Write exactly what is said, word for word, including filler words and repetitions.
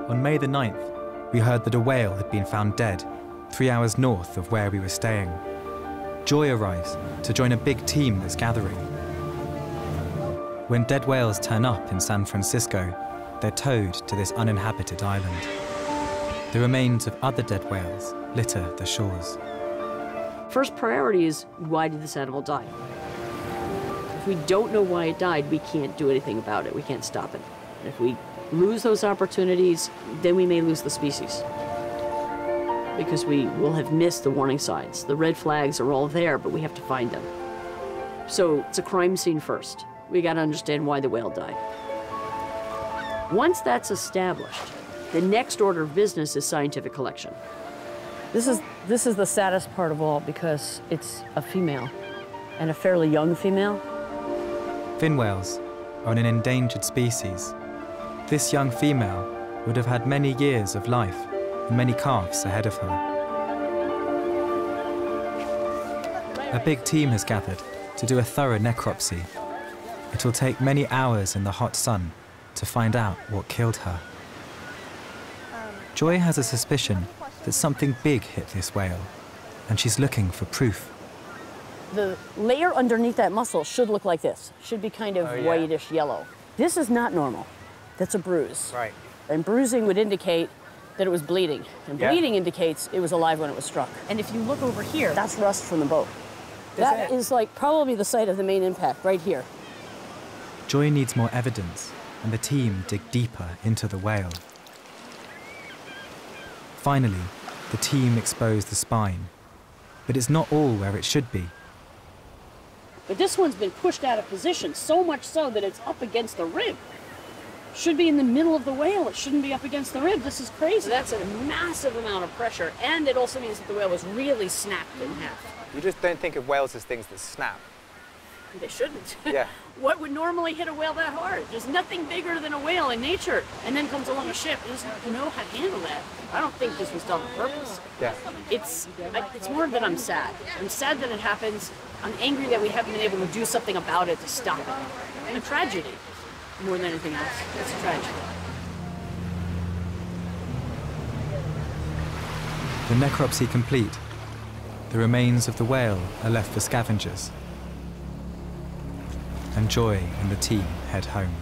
On May the ninth, we heard that a whale had been found dead, three hours north of where we were staying. Joy arrives to join a big team that's gathering. When dead whales turn up in San Francisco, they're towed to this uninhabited island. The remains of other dead whales litter the shores. First priority is, why did this animal die? If we don't know why it died, we can't do anything about it. We can't stop it. And if we lose those opportunities, then we may lose the species. Because we will have missed the warning signs. The red flags are all there, but we have to find them. So it's a crime scene first. We gotta understand why the whale died. Once that's established, the next order of business is scientific collection. This is, this is the saddest part of all because it's a female, and a fairly young female. Fin whales are an endangered species. This young female would have had many years of life and many calves ahead of her. A big team has gathered to do a thorough necropsy. It will take many hours in the hot sun to find out what killed her. Joy has a suspicion that something big hit this whale, and she's looking for proof. The layer underneath that muscle should look like this. Should be kind of oh, yeah. whitish yellow. This is not normal. That's a bruise. Right. And bruising would indicate that it was bleeding. And yeah. bleeding indicates it was alive when it was struck. And if you look over here, that's rust from the boat. That is like probably the site of the main impact, right here. Joy needs more evidence, and the team dig deeper into the whale. Finally, the team exposed the spine, but it's not all where it should be. But this one's been pushed out of position, so much so that it's up against the rib. Should be in the middle of the whale, it shouldn't be up against the rib. This is crazy. That's a massive amount of pressure, and it also means that the whale was really snapped in half. You just don't think of whales as things that snap. They shouldn't. Yeah. What would normally hit a whale that hard? There's nothing bigger than a whale in nature. And then comes along a ship and doesn't know how to handle that. I don't think this was done on purpose. Yeah. It's, I, it's more that I'm sad. I'm sad that it happens. I'm angry that we haven't been able to do something about it to stop it. And a tragedy, more than anything else. It's a tragedy. The necropsy complete, the remains of the whale are left for scavengers. And Joy and the team head home.